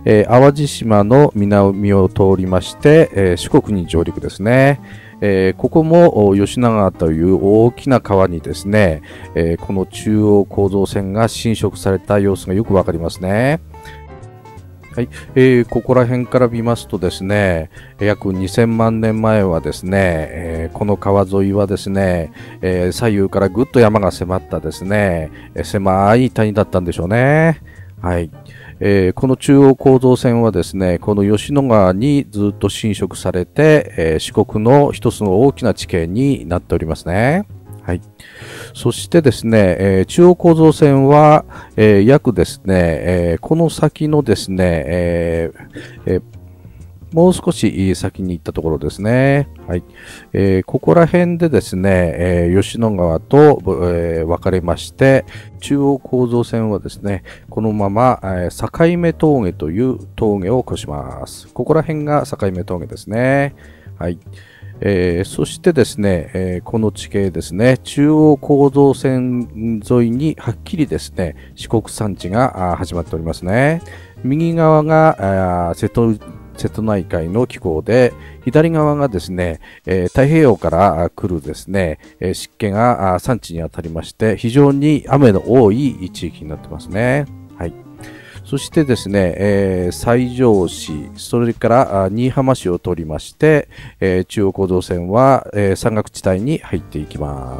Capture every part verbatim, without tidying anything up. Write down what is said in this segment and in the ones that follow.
えー、淡路島の南を通りまして、えー、四国に上陸ですね。えー、ここも吉永川という大きな川にですね、えー、この中央構造線が侵食された様子がよくわかりますね。はい、えー、ここら辺から見ますとですね、約にせんまんねんまえはですね、えー、この川沿いはですね、えー、左右からぐっと山が迫ったですね、えー、狭い谷だったんでしょうね。はい。えー、この中央構造線はですね、この吉野川にずっと侵食されて、えー、四国の一つの大きな地形になっておりますね。はい。そしてですね、えー、中央構造線は、えー、約ですね、えー、この先のですね、えーえー、もう少し先に行ったところですね。はい。えー、ここら辺でですね、えー、吉野川と、えー、分かれまして、中央構造線はですね、このまま、えー、境目峠という峠を越します。ここら辺が境目峠ですね。はい。えー、そしてですね、えー、この地形ですね、中央構造線沿いにはっきりですね、四国山地が始まっておりますね。右側が瀬戸、瀬戸内海の気候で、左側がですね、えー、太平洋から来るですね、えー、湿気が山地に当たりまして、非常に雨の多い地域になってますね。はい。そしてですね、えー、西条市、それから新居浜市を通りまして、えー、中央構造線は、えー、山岳地帯に入っていきます。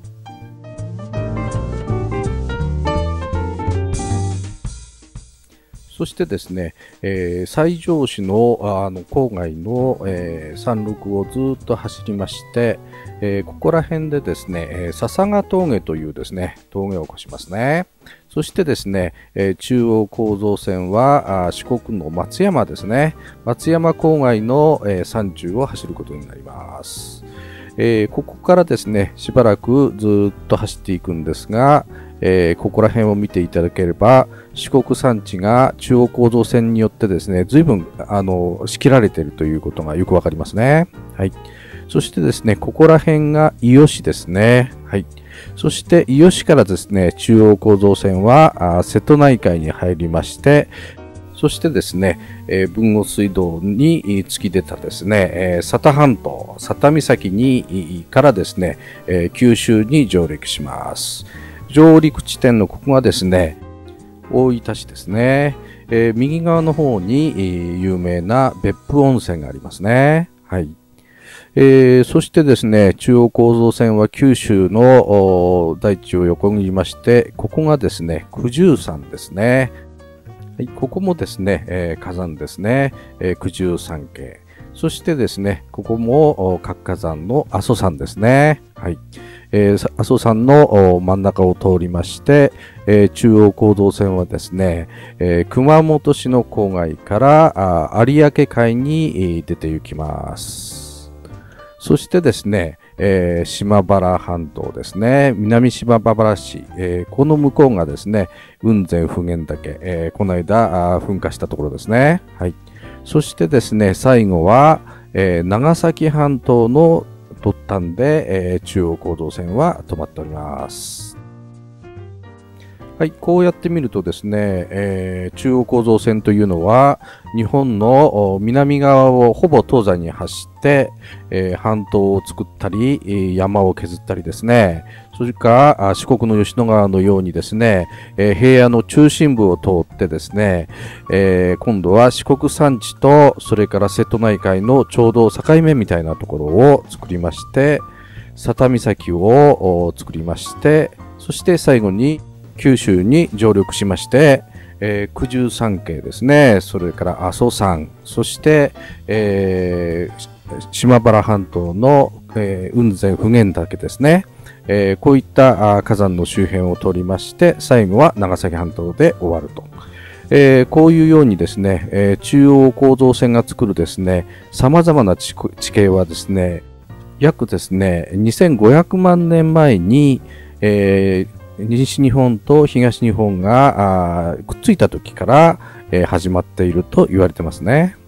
そしてですね、えー、西条市のあの郊外の、えー、山麓をずっと走りまして、えー、ここら辺でですね、えー、笹ヶ峠というですね、峠を越しますね。そしてですね、えー、中央構造線は四国の松山ですね。松山郊外の、えー、山中を走ることになります。えー、ここからですね、しばらくずっと走っていくんですが、えー、ここら辺を見ていただければ、四国山地が中央構造線によってですね、随分あの仕切られているということがよくわかりますね。はい。そしてですね、ここら辺が伊予市ですね。はい。そして伊予市からですね、中央構造線は瀬戸内海に入りまして、そしてですね、えー、豊後水道に突き出たですね、えー、佐多半島、佐多岬にからですね、えー、九州に上陸します。上陸地点のここがですね、大分市ですね。えー、右側の方に、えー、有名な別府温泉がありますね。はい。えー、そしてですね、中央構造線は九州の大地を横切りまして、ここがですね、九十山ですね。はい、ここもですね、えー、火山ですね、えー、九十三系。そしてですね、ここも活火山の阿蘇山ですね。はい。えー、阿蘇山の真ん中を通りまして、えー、中央構造線はですね、えー、熊本市の郊外から有明海に出て行きます。そしてですね、えー、島原半島ですね、南島原市、えー、この向こうがですね、雲仙普賢岳、えー、この間噴火したところですね。はい。そしてですね、最後は、えー、長崎半島の突端で、えー、中央構造線は止まっております。はい、こうやって見るとですね、えー、中央構造線というのは日本の南側をほぼ東西に走って、えー、半島を作ったり山を削ったりですね、それから四国の吉野川のようにですね、えー、平野の中心部を通ってですね、えー、今度は四国山地とそれから瀬戸内海のちょうど境目みたいなところを作りまして、佐多岬を作りまして、そして最後に九州に上陸しまして、えー、九十三系ですね、それから阿蘇山、そして、えー、島原半島の、えー、雲仙普賢岳ですね、えー、こういった火山の周辺を通りまして、最後は長崎半島で終わると。えー、こういうようにですね、えー、中央構造線が作るですね、様々な地形はですね、約ですね、にせんごひゃくまんねんまえに、えー西日本と東日本がくっついた時から、えー、始まっていると言われてますね。